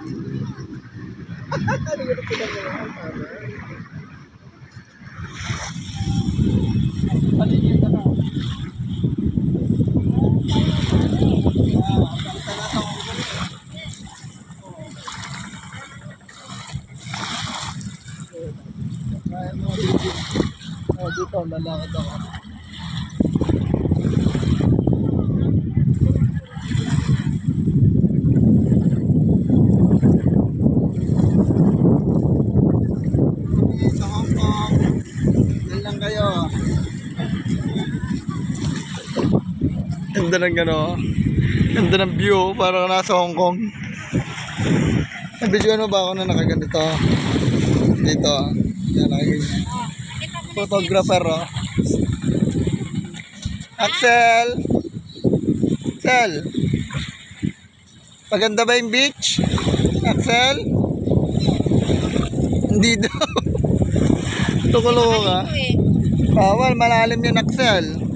Ano yung pinagawa? Paligid na. Dito, lalakad ako. Sa Hong Kong, yan lang kayo. Ganda ng gano. Ganda ng view, parang nasa Hong Kong. Nabidyoan mo ba ako na nakaganito? Dito. Yan, nakaganyan. Photographer, oh. Axel! Axel! Maganda ba yung beach? Axel? Hindi daw. Tukulong ka. Bawal, malalim yun, Axel.